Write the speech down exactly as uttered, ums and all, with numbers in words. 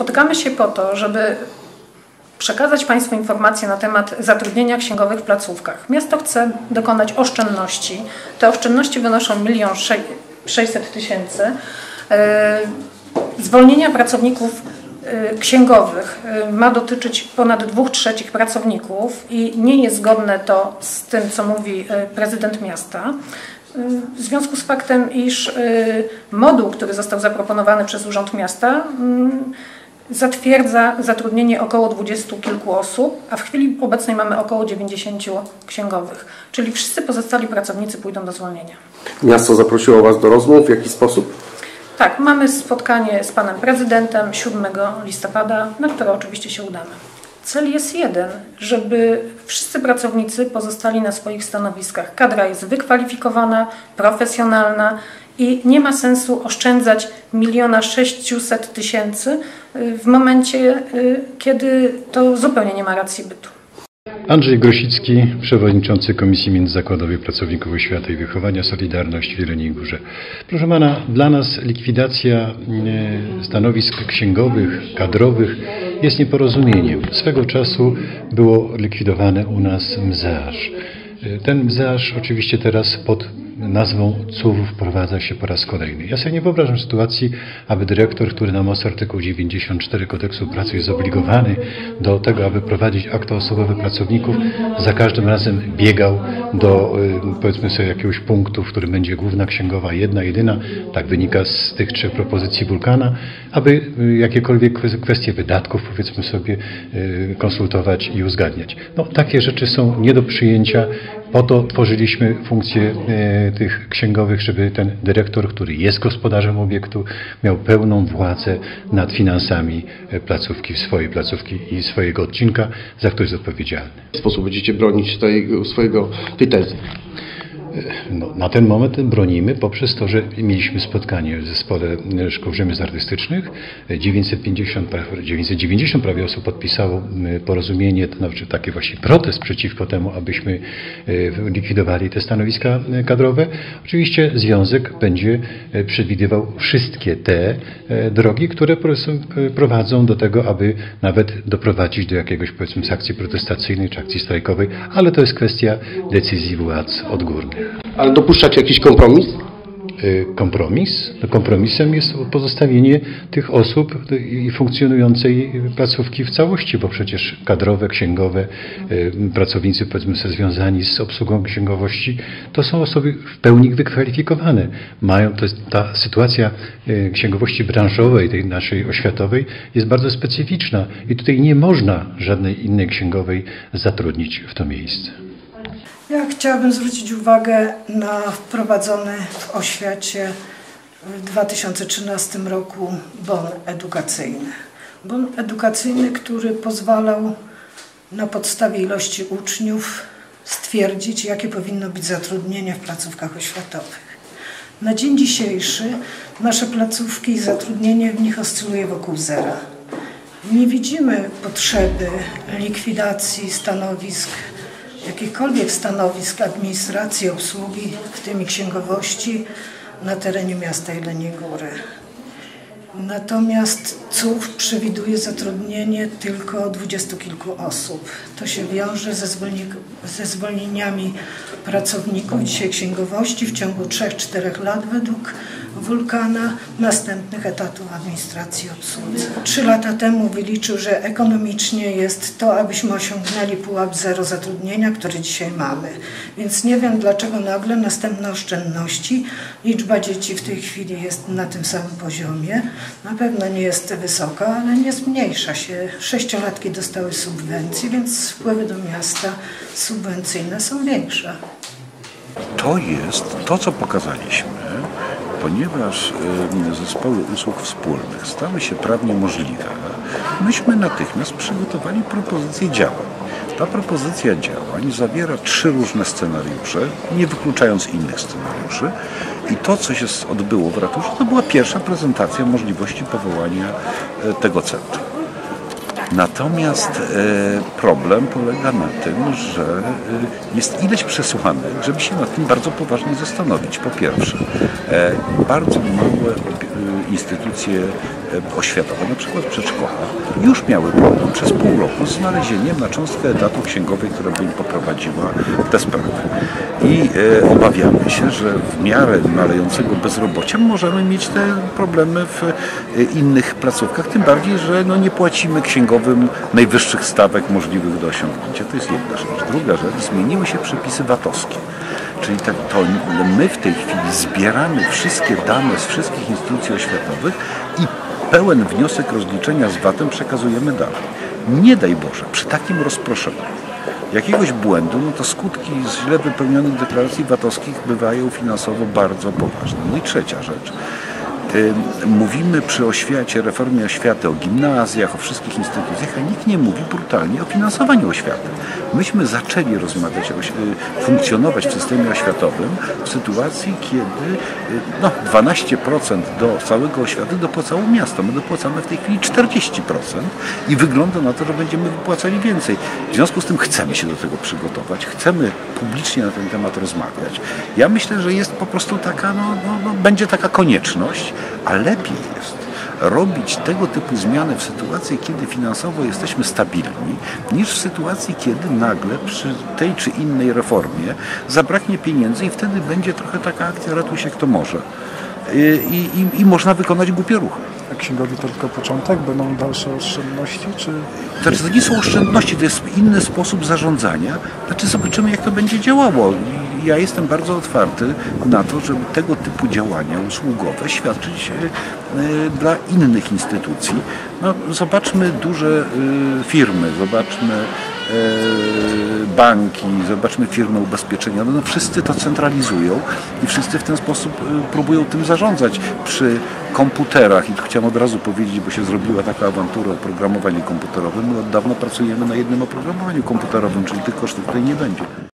Spotykamy się po to, żeby przekazać Państwu informacje na temat zatrudnienia księgowych w placówkach. Miasto chce dokonać oszczędności. Te oszczędności wynoszą milion sześćset tysięcy. Zwolnienia pracowników księgowych ma dotyczyć ponad dwóch trzecich pracowników i nie jest zgodne to z tym, co mówi prezydent miasta. W związku z faktem, iż moduł, który został zaproponowany przez Urząd Miasta, zatwierdza zatrudnienie około dwudziestu kilku osób, a w chwili obecnej mamy około dziewięćdziesięciu księgowych, czyli wszyscy pozostali pracownicy pójdą do zwolnienia. Miasto zaprosiło Was do rozmów w jaki sposób? Tak, mamy spotkanie z panem prezydentem siódmego listopada, na które oczywiście się udamy. Cel jest jeden, żeby wszyscy pracownicy pozostali na swoich stanowiskach. Kadra jest wykwalifikowana, profesjonalna i nie ma sensu oszczędzać miliona sześćset tysięcy w momencie, kiedy to zupełnie nie ma racji bytu. Andrzej Grosicki, przewodniczący Komisji Międzyzakładowej Pracowników Oświaty i Wychowania Solidarność w Jeleniej Górze. Proszę pana, dla nas likwidacja stanowisk księgowych, kadrowych jest nieporozumieniem. Swego czasu było likwidowane u nas M Z A Ż. Ten M Z A Ż oczywiście teraz pod nazwą C U W wprowadza się po raz kolejny. Ja sobie nie wyobrażam sytuacji, aby dyrektor, który na mocy artykułu dziewięćdziesiąt cztery Kodeksu Pracy jest zobligowany do tego, aby prowadzić akta osobowe pracowników, za każdym razem biegał do, powiedzmy sobie, jakiegoś punktu, w którym będzie główna księgowa, jedna, jedyna, tak wynika z tych trzech propozycji Wulkana, aby jakiekolwiek kwestie wydatków, powiedzmy sobie, konsultować i uzgadniać. No, takie rzeczy są nie do przyjęcia. Po to tworzyliśmy funkcję e, tych księgowych, żeby ten dyrektor, który jest gospodarzem obiektu, miał pełną władzę nad finansami placówki, swojej placówki i swojego odcinka, za który jest odpowiedzialny. W jaki sposób będziecie bronić tej, swojego, tej tezy? No, na ten moment bronimy poprzez to, że mieliśmy spotkanie w Zespole Szkół Rzemiosł Artystycznych. dziewięćset pięćdziesiąt, dziewięćset dziewięćdziesiąt prawie osób podpisało porozumienie, to znaczy taki właśnie protest przeciwko temu, abyśmy likwidowali te stanowiska kadrowe. Oczywiście związek będzie przewidywał wszystkie te drogi, które prowadzą do tego, aby nawet doprowadzić do jakiegoś, powiedzmy, akcji protestacyjnej czy akcji strajkowej, ale to jest kwestia decyzji władz odgórnych. Ale dopuszczacie jakiś kompromis? Kompromis? No, kompromisem jest pozostawienie tych osób i funkcjonującej placówki w całości, bo przecież kadrowe, księgowe, pracownicy, powiedzmy sobie, związani z obsługą księgowości, to są osoby w pełni wykwalifikowane. Mają, to jest, ta sytuacja księgowości branżowej, tej naszej oświatowej, jest bardzo specyficzna i tutaj nie można żadnej innej księgowej zatrudnić w to miejsce. Ja chciałabym zwrócić uwagę na wprowadzony w oświacie w dwa tysiące trzynastym roku bon edukacyjny. Bon edukacyjny, który pozwalał na podstawie ilości uczniów stwierdzić, jakie powinno być zatrudnienie w placówkach oświatowych. Na dzień dzisiejszy nasze placówki i zatrudnienie w nich oscyluje wokół zera. Nie widzimy potrzeby likwidacji stanowisk, jakichkolwiek stanowisk administracji, obsługi, w tym i księgowości, na terenie miasta Jeleniej Góry. Natomiast C U W przewiduje zatrudnienie tylko dwudziestu kilku osób. To się wiąże ze, zwolni ze zwolnieniami pracowników dzisiaj księgowości w ciągu trzech czterech lat według Wulkana, następnych etatów administracji i obsłudze. Trzy lata temu wyliczył, że ekonomicznie jest to, abyśmy osiągnęli pułap zero zatrudnienia, który dzisiaj mamy. Więc nie wiem, dlaczego nagle następne oszczędności. Liczba dzieci w tej chwili jest na tym samym poziomie. Na pewno nie jest wysoka, ale nie zmniejsza się. Sześciolatki dostały subwencje, więc wpływy do miasta subwencyjne są większe. To jest to, co pokazaliśmy, ponieważ zespoły usług wspólnych stały się prawnie możliwe, myśmy natychmiast przygotowali propozycję działań. Ta propozycja działań zawiera trzy różne scenariusze, nie wykluczając innych scenariuszy. I to, co się odbyło w ratuszu, to była pierwsza prezentacja możliwości powołania tego centrum. Natomiast e, problem polega na tym, że e, jest ileś przesłanek, żeby się nad tym bardzo poważnie zastanowić. Po pierwsze, e, bardzo małe e, instytucje e, oświatowe, na przykład przedszkola, już miały problem przez pół roku z znalezieniem na cząstkę etatu księgowej, która by im poprowadziła tę sprawę. I e, obawiamy się, że w miarę malejącego bezrobocia możemy mieć te problemy w e, innych placówkach, tym bardziej, że no, nie płacimy księgowym najwyższych stawek możliwych do osiągnięcia. To jest jedna rzecz. Druga rzecz, zmieniły się przepisy VAT-owskie. Czyli tak, to my w tej chwili zbieramy wszystkie dane z wszystkich instytucji oświatowych i pełen wniosek rozliczenia z VAT-em przekazujemy dalej. Nie daj Boże, przy takim rozproszeniu jakiegoś błędu, no to skutki z źle wypełnionych deklaracji VAT-owskich bywają finansowo bardzo poważne. No i trzecia rzecz. Mówimy przy oświacie, reformie oświaty, o gimnazjach, o wszystkich instytucjach, a nikt nie mówi brutalnie o finansowaniu oświaty. Myśmy zaczęli rozmawiać, funkcjonować w systemie oświatowym w sytuacji, kiedy no, dwanaście procent do całego oświaty dopłacało miasto. My dopłacamy w tej chwili czterdzieści procent i wygląda na to, że będziemy wypłacali więcej. W związku z tym chcemy się do tego przygotować, chcemy publicznie na ten temat rozmawiać. Ja myślę, że jest po prostu taka, no, no, no będzie taka konieczność, a lepiej jest robić tego typu zmiany w sytuacji, kiedy finansowo jesteśmy stabilni, niż w sytuacji, kiedy nagle przy tej czy innej reformie zabraknie pieniędzy i wtedy będzie trochę taka akcja ratuj się kto może. I, i, i można wykonać głupie ruchy. A księgowi to tylko początek? Będą dalsze oszczędności? Czy... Znaczy, to nie są oszczędności, to jest inny sposób zarządzania. Znaczy zobaczymy, jak to będzie działało. Ja jestem bardzo otwarty na to, żeby tego typu działania usługowe świadczyć dla innych instytucji. No, zobaczmy duże firmy, zobaczmy banki, zobaczmy firmy ubezpieczenia. No, wszyscy to centralizują i wszyscy w ten sposób próbują tym zarządzać. Przy komputerach, i tu chciałem od razu powiedzieć, bo się zrobiła taka awantura o programowaniu komputerowym, my od dawna pracujemy na jednym oprogramowaniu komputerowym, czyli tych kosztów tutaj nie będzie.